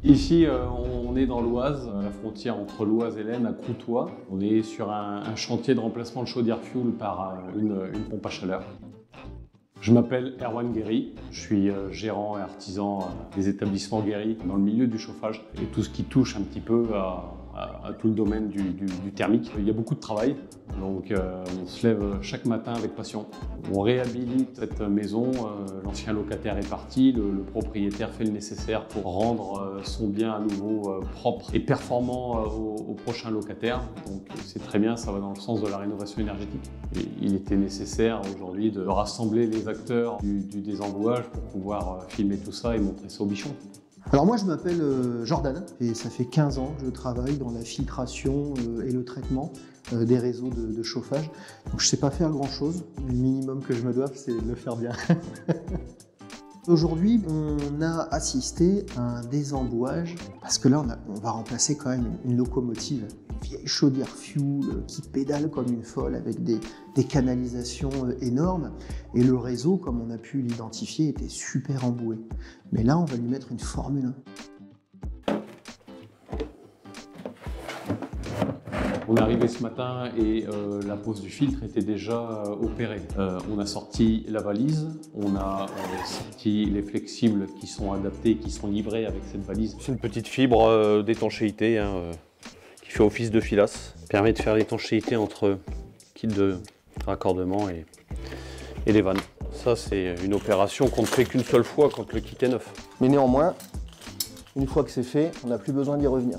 Ici, on est dans l'Oise, à la frontière entre l'Oise et l'Aisne, à Croutois. On est sur un chantier de remplacement de chaudière fuel par une pompe à chaleur. Je m'appelle Erwan Guéry, je suis gérant et artisan des établissements Guéry dans le milieu du chauffage et tout ce qui touche un petit peu à tout le domaine du thermique. Il y a beaucoup de travail, donc on se lève chaque matin avec passion. On réhabilite cette maison, l'ancien locataire est parti, le propriétaire fait le nécessaire pour rendre son bien à nouveau propre et performant au prochain locataire. Donc c'est très bien, ça va dans le sens de la rénovation énergétique. Et il était nécessaire aujourd'hui de rassembler les acteurs du désembouage pour pouvoir filmer tout ça et montrer ça aux bichons. Alors moi je m'appelle Jordan et ça fait 15 ans que je travaille dans la filtration et le traitement des réseaux de chauffage. Donc je ne sais pas faire grand chose, mais le minimum que je me dois c'est de le faire bien. Aujourd'hui, on a assisté à un désembouage parce que là, on va remplacer quand même une locomotive, une vieille chaudière fuel qui pédale comme une folle avec des canalisations énormes. Et le réseau, comme on a pu l'identifier, était super emboué. Mais là, on va lui mettre une Formule 1. On est arrivé ce matin et la pose du filtre était déjà opérée. On a sorti la valise, on a sorti les flexibles qui sont adaptés, qui sont livrés avec cette valise. C'est une petite fibre d'étanchéité qui fait office de filasse. Permet de faire l'étanchéité entre kit de raccordement et les vannes. Ça, c'est une opération qu'on ne fait qu'une seule fois quand le kit est neuf. Mais néanmoins, une fois que c'est fait, on n'a plus besoin d'y revenir.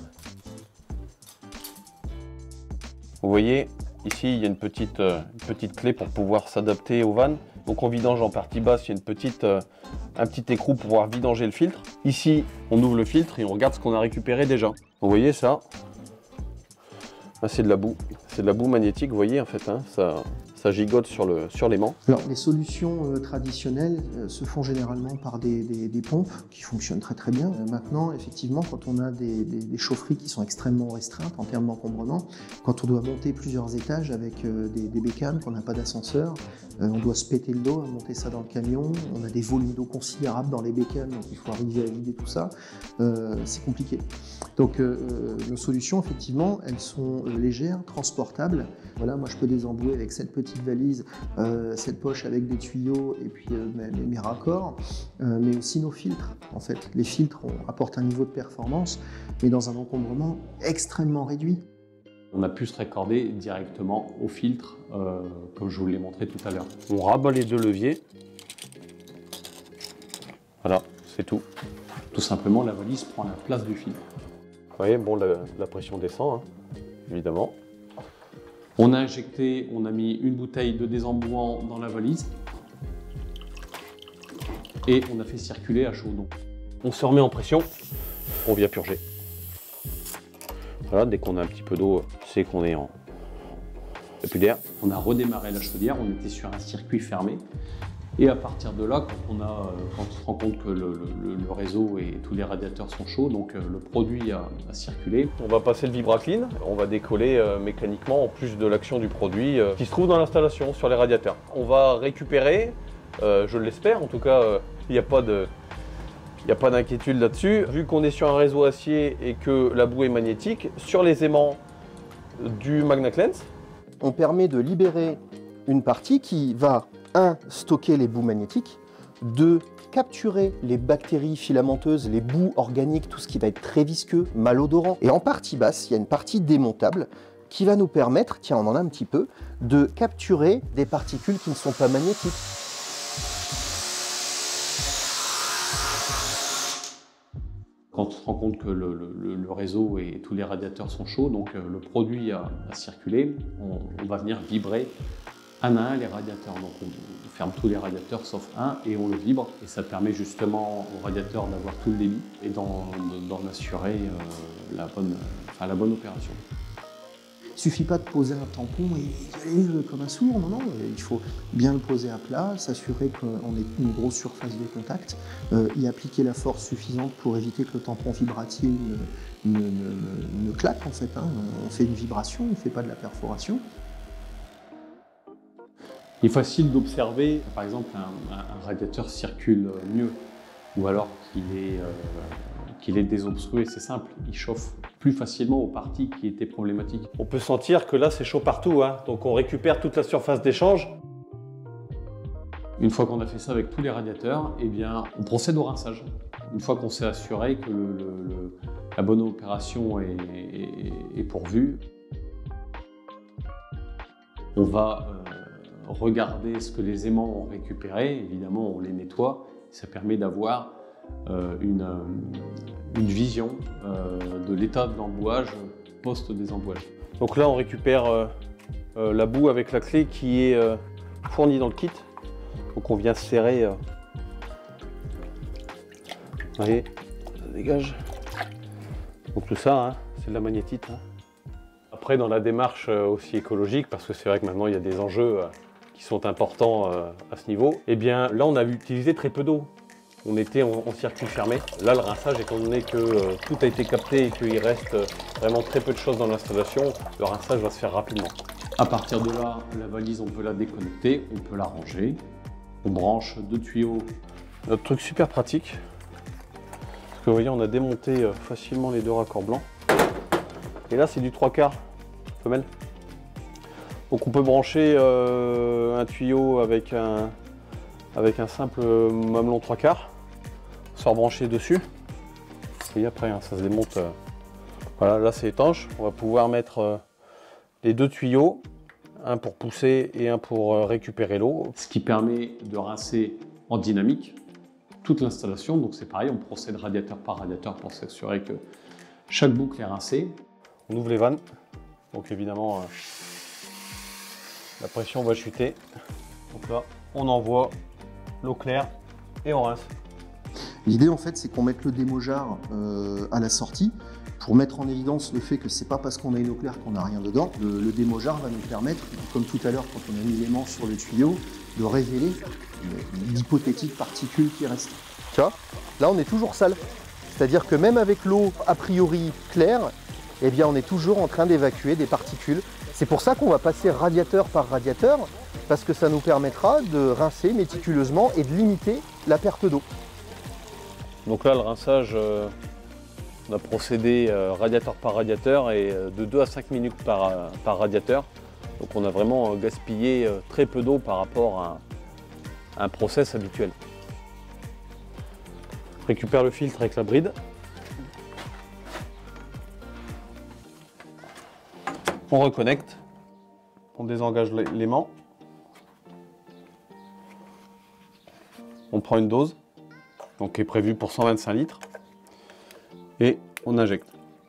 Vous voyez, ici, il y a une petite clé pour pouvoir s'adapter aux vannes. Donc on vidange en partie basse, il y a un petit écrou pour pouvoir vidanger le filtre. Ici, on ouvre le filtre et on regarde ce qu'on a récupéré déjà. Vous voyez ça? C'est de la boue. C'est de la boue magnétique, vous voyez en fait, hein, ça gigote sur l'aimant. Alors les solutions traditionnelles se font généralement par des pompes qui fonctionnent très très bien. Maintenant, effectivement, quand on a des chaufferies qui sont extrêmement restreintes en termes d'encombrement, quand on doit monter plusieurs étages avec des bécanes, qu'on n'a pas d'ascenseur, on doit se péter le dos à monter ça dans le camion, on a des volumes d'eau considérables dans les bécanes, donc il faut arriver à vider tout ça, c'est compliqué. Donc nos solutions, effectivement, elles sont légères, transportables. Voilà, moi je peux désembouer avec cette petite valise, cette poche avec des tuyaux et puis mes raccords, mais aussi nos filtres. En fait, les filtres apportent un niveau de performance, mais dans un encombrement extrêmement réduit. On a pu se raccorder directement au filtre, comme je vous l'ai montré tout à l'heure. On rabat les deux leviers. Voilà, c'est tout. Tout simplement, la valise prend la place du filtre. Vous voyez, bon, la pression descend, hein, évidemment. On a injecté, on a mis une bouteille de désembouant dans la valise et on a fait circuler à chaud. Donc, on se remet en pression, on vient purger. Voilà, dès qu'on a un petit peu d'eau, c'est qu'on est en... Il n'y a plus d'air. On a redémarré la chaudière, on était sur un circuit fermé. Et à partir de là, quand on se rend compte que le réseau et tous les radiateurs sont chauds, donc le produit a circulé. On va passer le VibraClean, on va décoller mécaniquement en plus de l'action du produit qui se trouve dans l'installation sur les radiateurs. On va récupérer, je l'espère, en tout cas, il n'y a pas d'inquiétude là-dessus. Vu qu'on est sur un réseau acier et que la boue est magnétique, sur les aimants du MagnaCleanse, on permet de libérer une partie qui va stocker les boues magnétiques, 2, capturer les bactéries filamenteuses, les boues organiques, tout ce qui va être très visqueux, malodorant. Et en partie basse, il y a une partie démontable qui va nous permettre, tiens on en a un petit peu, de capturer des particules qui ne sont pas magnétiques. Quand on se rend compte que le réseau et tous les radiateurs sont chauds, donc le produit a circulé, on va venir vibrer un à un les radiateurs. Donc on ferme tous les radiateurs sauf un et on le vibre. Et ça permet justement au radiateur d'avoir tout le débit et d'en assurer la bonne opération. Il ne suffit pas de poser un tampon et y aller comme un sourd, non, il faut bien le poser à plat, s'assurer qu'on ait une grosse surface de contact, y appliquer la force suffisante pour éviter que le tampon vibratier ne claque en fait. Hein. On fait une vibration, on ne fait pas de la perforation. Il est facile d'observer, par exemple, un radiateur circule mieux, ou alors qu'il est désobstrué, c'est simple, il chauffe plus facilement aux parties qui étaient problématiques. On peut sentir que là c'est chaud partout, hein. Donc on récupère toute la surface d'échange. Une fois qu'on a fait ça avec tous les radiateurs, eh bien, on procède au rinçage. Une fois qu'on s'est assuré que la bonne opération est pourvue, on va regarder ce que les aimants ont récupéré. Évidemment, on les nettoie. Ça permet d'avoir une vision de l'état de l'embouage post-désembouage. Donc là, on récupère la boue avec la clé qui est fournie dans le kit. Donc on vient serrer. Vous voyez, ça dégage. Donc tout ça, hein, c'est de la magnétite. Hein. Après, dans la démarche aussi écologique, parce que c'est vrai que maintenant il y a des enjeux qui sont importants à ce niveau, eh bien là on a utilisé très peu d'eau. On était en circuit fermé. Là, le rinçage, étant donné que tout a été capté et qu'il reste vraiment très peu de choses dans l'installation, le rinçage va se faire rapidement. À partir de là, la valise, on peut la déconnecter, on peut la ranger. On branche 2 tuyaux. Notre truc super pratique. Parce que vous voyez, on a démonté facilement les 2 raccords blancs. Et là, c'est du 3/4 femelle. Donc on peut brancher un tuyau avec un simple mamelon 3/4, se rebrancher dessus. Et après, hein, ça se démonte. Voilà, là c'est étanche. On va pouvoir mettre les 2 tuyaux, un pour pousser et un pour récupérer l'eau. Ce qui permet de rincer en dynamique toute l'installation. Donc c'est pareil, on procède radiateur par radiateur pour s'assurer que chaque boucle est rincée. On ouvre les vannes. Donc évidemment, la pression va chuter. Donc là, on envoie l'eau claire et on rince. L'idée en fait c'est qu'on mette le démojar à la sortie pour mettre en évidence le fait que c'est pas parce qu'on a une eau claire qu'on n'a rien dedans. Le démojar va nous permettre, comme tout à l'heure quand on a mis l'aimant sur le tuyau, de révéler d'hypothétiques particules qui restent. Tu vois, là on est toujours sale. C'est-à-dire que même avec l'eau a priori claire, eh bien on est toujours en train d'évacuer des particules. C'est pour ça qu'on va passer radiateur par radiateur, parce que ça nous permettra de rincer méticuleusement et de limiter la perte d'eau. Donc là, le rinçage, on a procédé radiateur par radiateur et de 2 à 5 minutes par radiateur. Donc on a vraiment gaspillé très peu d'eau par rapport à un process habituel. On récupère le filtre avec la bride. On reconnecte. On désengage l'aimant. On prend une dose, donc qui est prévue pour 125 litres, et on injecte.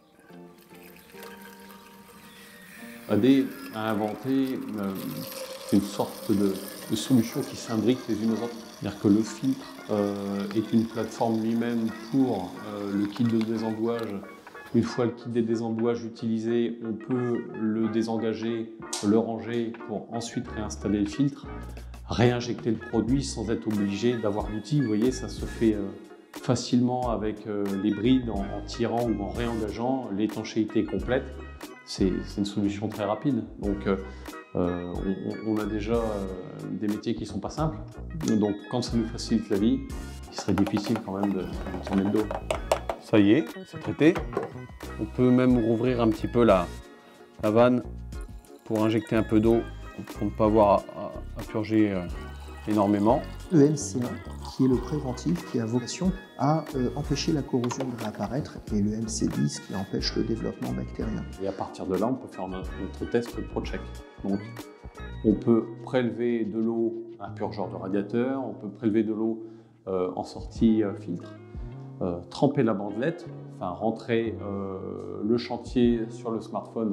AD a inventé une sorte de solution qui s'imbrique les unes aux autres. C'est-à-dire que le filtre est une plateforme lui-même pour le kit de désembouage. Une fois le kit de désembouage utilisé, on peut le désengager, le ranger pour ensuite réinstaller le filtre, réinjecter le produit sans être obligé d'avoir l'outil. Vous voyez, ça se fait facilement avec les brides en tirant ou en réengageant. L'étanchéité est complète. C'est une solution très rapide. Donc on a déjà des métiers qui ne sont pas simples. Donc quand ça nous facilite la vie, il serait difficile quand même de s'en mettre d'eau. Ça y est, c'est traité. On peut même rouvrir un petit peu la vanne pour injecter un peu d'eau pour ne pas avoir à purger énormément. Le MC1, qui est le préventif, qui a vocation à empêcher la corrosion de réapparaître, et le MC10 qui empêche le développement bactérien. Et à partir de là, on peut faire notre test ProCheck. Donc, on peut prélever de l'eau, un purgeur de radiateur, on peut prélever de l'eau en sortie filtre, tremper la bandelette, enfin rentrer le chantier sur le smartphone,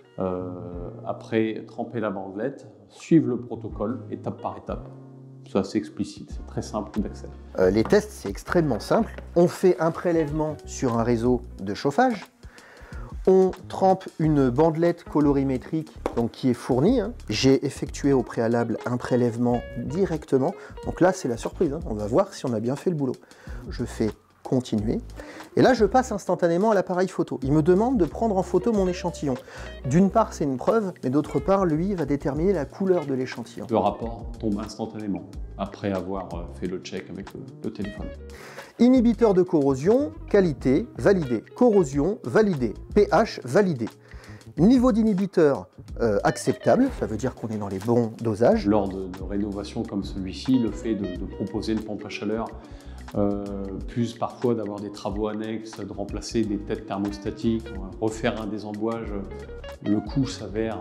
après tremper la bandelette, suivre le protocole étape par étape. C'est assez explicite, c'est très simple d'accès. Les tests, c'est extrêmement simple. On fait un prélèvement sur un réseau de chauffage. On trempe une bandelette colorimétrique donc, qui est fournie. J'ai effectué au préalable un prélèvement directement. Donc là, c'est la surprise. On va voir si on a bien fait le boulot. Je fais continuer. Et là, je passe instantanément à l'appareil photo. Il me demande de prendre en photo mon échantillon. D'une part, c'est une preuve, mais d'autre part, lui va déterminer la couleur de l'échantillon. Le rapport tombe instantanément après avoir fait le check avec le téléphone. Inhibiteur de corrosion, qualité, validé. Corrosion, validé. pH, validé. Niveau d'inhibiteur acceptable, ça veut dire qu'on est dans les bons dosages. Lors de rénovations comme celui-ci, le fait de proposer une pompe à chaleur, plus parfois d'avoir des travaux annexes, de remplacer des têtes thermostatiques, refaire un désembouage, le coût s'avère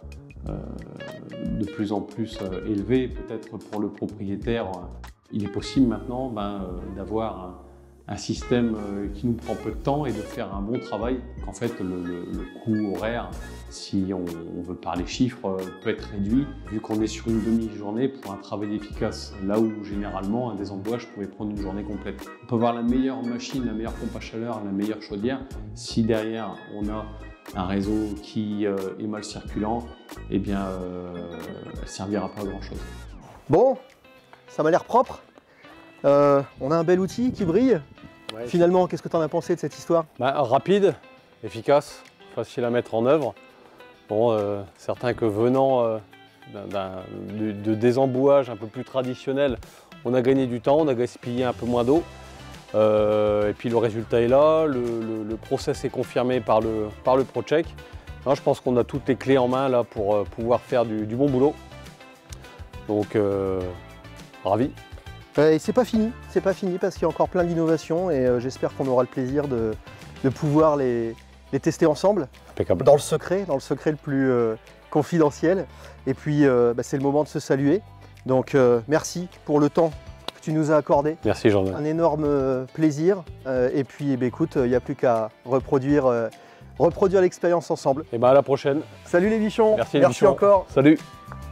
de plus en plus élevé, peut-être pour le propriétaire. Il est possible maintenant d'avoir un système qui nous prend peu de temps et de faire un bon travail. En fait, le coût horaire, si on veut parler chiffres, peut être réduit, vu qu'on est sur une demi-journée pour un travail efficace, là où généralement un désembouage pouvait prendre une journée complète. On peut avoir la meilleure machine, la meilleure pompe à chaleur, la meilleure chaudière, si derrière on a un réseau qui est mal circulant, eh bien, elle ne servira pas à grand chose. Bon, ça m'a l'air propre. On a un bel outil qui brille. Ouais, finalement, qu'est-ce que tu en as pensé de cette histoire? Rapide, efficace, facile à mettre en œuvre. Bon, certains que venant de désembouage un peu plus traditionnel, on a gagné du temps, on a gaspillé un peu moins d'eau. Et puis le résultat est là, le process est confirmé par le ProCheck. Je pense qu'on a toutes les clés en main là pour pouvoir faire du bon boulot. Donc, ravi. Et c'est pas fini parce qu'il y a encore plein d'innovations et j'espère qu'on aura le plaisir de pouvoir les tester ensemble. Impeccable. Dans le secret le plus confidentiel. Et puis c'est le moment de se saluer. Donc merci pour le temps que tu nous as accordé. Merci Jean-Noël. Un énorme plaisir. Et puis écoute, il n'y a plus qu'à reproduire l'expérience ensemble. Et à la prochaine. Salut les bichons. Merci les bichons. Encore. Salut.